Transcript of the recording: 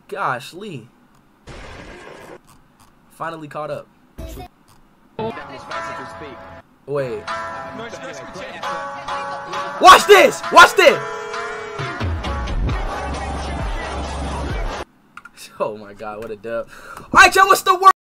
Gosh, Lee. Finally caught up. Wait. Watch this! Watch this! Oh my god, what a dub. Alright, y'all, what's the word?